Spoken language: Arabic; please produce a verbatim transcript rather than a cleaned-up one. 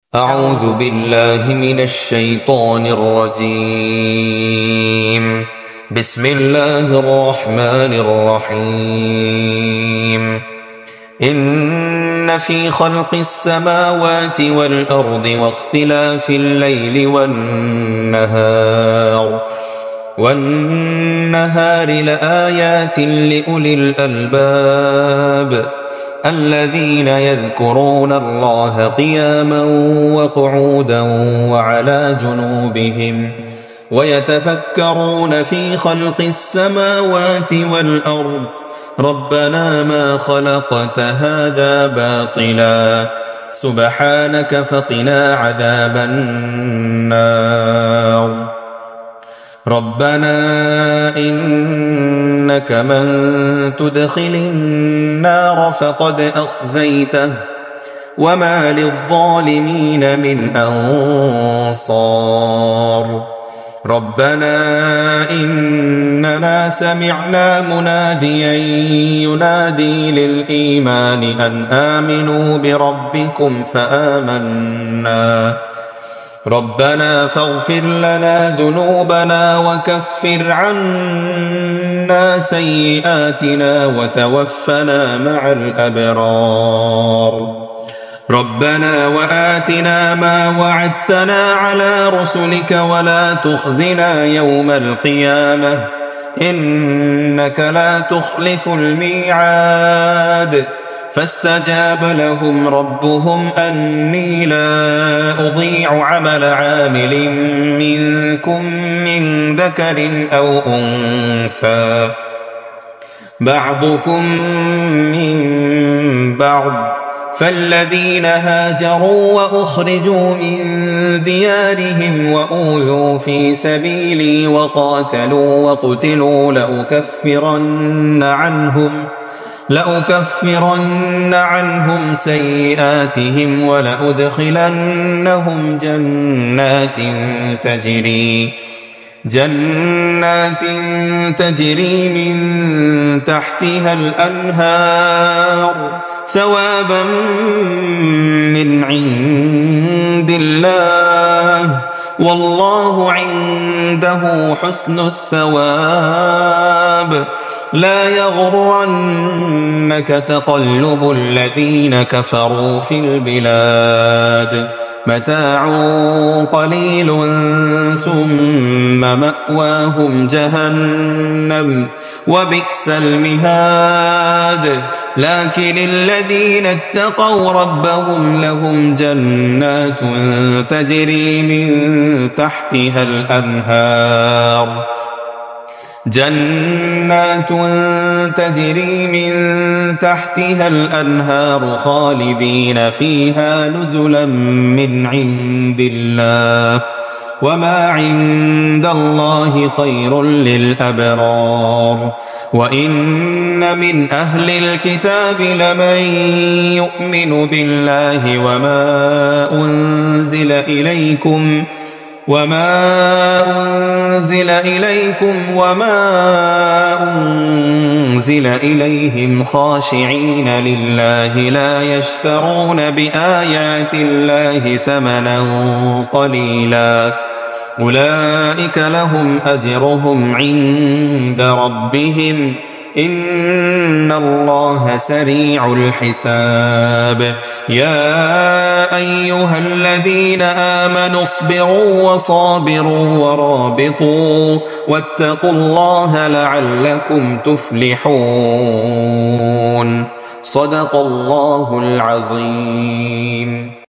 أعوذ بالله من الشيطان الرجيم. بسم الله الرحمن الرحيم. إن في خلق السماوات والأرض واختلاف الليل والنهار والنهار لآيات لأولي الألباب الذين يذكرون الله قياما وقعودا وعلى جنوبهم ويتفكرون في خلق السماوات والأرض ربنا ما خلقت هذا باطلا سبحانك فقنا عذاب النار. ربنا إنك من تدخل النار فقد أخزيته وما للظالمين من أنصار. ربنا إننا سمعنا مناديا ينادي للإيمان أن آمنوا بربكم فآمنا ربنا فاغفر لنا ذنوبنا وكفر عنا سيئاتنا وتوفنا مع الأبرار. ربنا وآتنا ما وعدتنا على رسلك ولا تخزنا يوم القيامة إنك لا تخلف الميعاد. فاستجاب لهم ربهم أني لا أضيع عمل عامل منكم من ذكر أو أنثى بعضكم من بعض فالذين هاجروا وأخرجوا من ديارهم وأوذوا في سبيلي وقاتلوا وقتلوا لأكفرن عنهم لأكفرن عنهم سيئاتهم ولأدخلنهم جنات تجري جنات تجري من تحتها الأنهار ثوابا من عند الله والله عنده حسن الثواب. لا يغرنك تقلب الذين كفروا في البلاد متاع قليل ثم مأواهم جهنم وبئس المهاد. لكن الذين اتقوا ربهم لهم جنات تجري من تحتها الأنهار جنات تجري من تحتها الأنهار خالدين فيها نزلا من عند الله وما عند الله خير للأبرار. وإن من أهل الكتاب لمن يؤمن بالله وما أنزل إليكم وما أنزل إليكم وما أنزل إليهم خاشعين لله لا يشترون بآيات الله ثمنا قليلا أولئك لهم أجرهم عند ربهم إن الله سريع الحساب. يا أيها الذين آمنوا اصبروا وصابروا ورابطوا واتقوا الله لعلكم تفلحون. صدق الله العظيم.